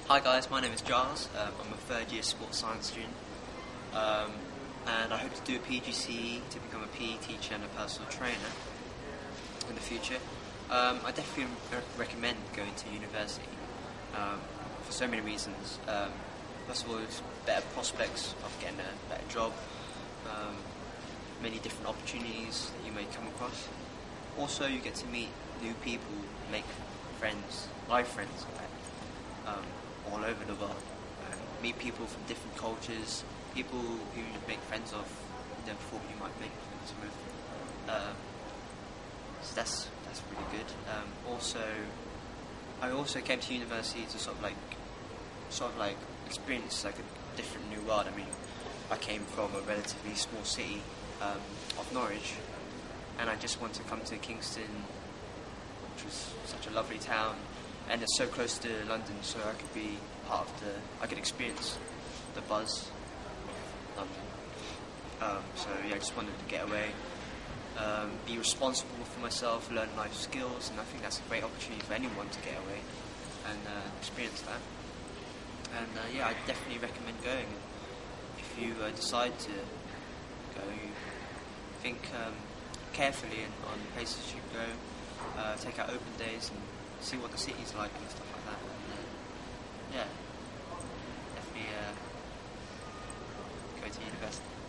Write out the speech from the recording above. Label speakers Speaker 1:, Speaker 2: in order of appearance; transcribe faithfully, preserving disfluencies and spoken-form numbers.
Speaker 1: Hi guys, my name is Giles. Um, I'm a third year sports science student, um, and I hope to do a P G C E to become a P E teacher and a personal trainer in the future. Um, I definitely re recommend going to university um, for so many reasons. Um, first of all, it's better prospects of getting a better job, um, many different opportunities that you may come across. Also, you get to meet new people, make friends, life friends, in fact, um, all over the world. Um, meet people from different cultures, people who you make friends of you never thought you might make friends with. Um, so that's that's really good. Um, also, I also came to university to sort of like, sort of like experience like a different new world. I mean, I came from a relatively small city um, of Norwich, and I just wanted to come to Kingston, which was such a lovely town, and it's so close to London, so I could be part of the, I could experience the buzz of London. Um, so yeah, I just wanted to get away, um, be responsible for myself, learn life skills, and I think that's a great opportunity for anyone to get away and uh, experience that. And uh, yeah, I definitely recommend going. If you uh, decide to go, you think um, carefully and on places you go, uh, take out open days and see what the city's like and stuff like that. And, uh, yeah, definitely uh, go to university.